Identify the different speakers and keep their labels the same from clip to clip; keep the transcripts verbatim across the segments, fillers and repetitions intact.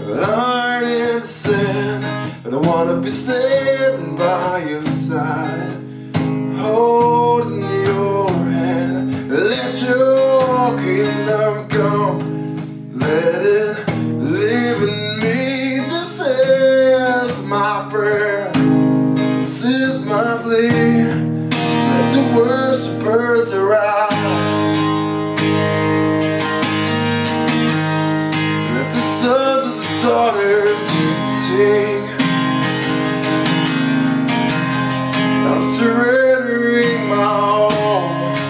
Speaker 1: Lying in the sand, and I wanna be standing by your side, holding your hand. Let your kingdom come, let it live in me. This is my prayer, this is my plea. Let the worshipers arise, let the sons of the daughters sing. I'm surrendering my all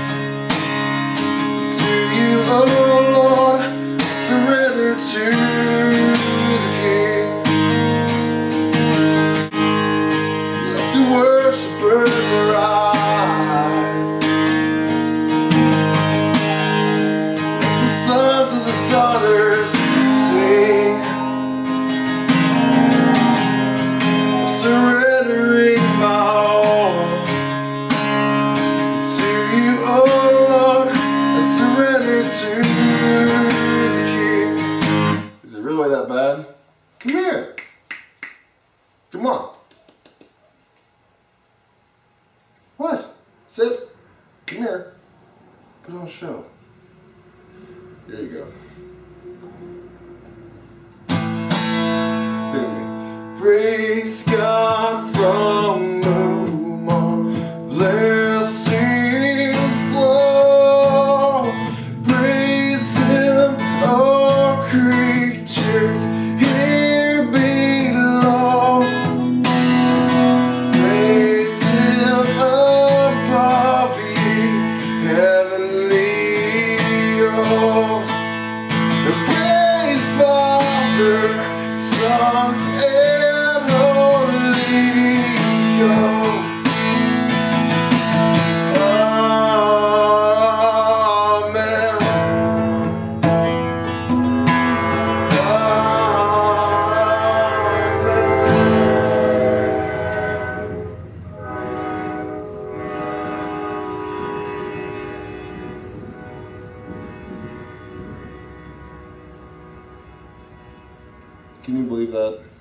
Speaker 1: to you, oh Lord. Surrender to the King. Let the worshipers arise, let the sons of the daughters sing. I'm surrendering my all to you, oh Lord. I surrender to the King. Is it really that bad? Come here. Come on. What? Sit. Come here. Put on a show. Here you go. Sing with me. Praise God from whom all blessings flow. Praise Him, all creatures here below. Praise Him above, ye heavenly hosts. And praise Father, Son, and Holy Ghost. Amen. Can you believe that?